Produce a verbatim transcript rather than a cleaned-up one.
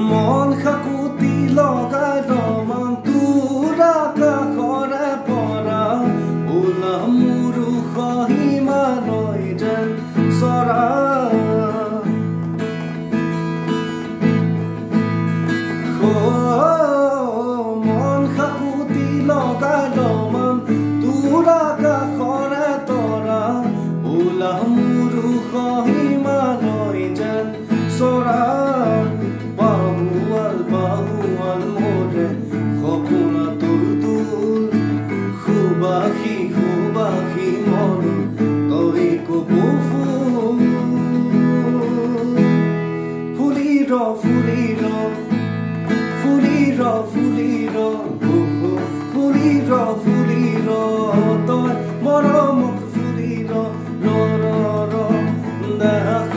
মন খাকুতি লগাই ৰমান তোৰা কাষৰে পৰা ওলা মোৰো হিমালয় যেন চৰা মন খাকুতি লগাই ৰমান তোৰা কাষৰে তৰা ওলা মোৰো হিমালয় যেন চৰা বাহুৱাল বাহুৱাল মোৰে সপোনা তোৰ তোৰ সুবাসী সুবাসী মন তই কপৌ ফুল ফুলি ৰ ফুলি ৰ ফুলি ৰ ফুলি ৰ ফুলি ৰ ফুলি ৰ তই মৰমক ফুলি ৰ ৰ ৰ ৰ দেখ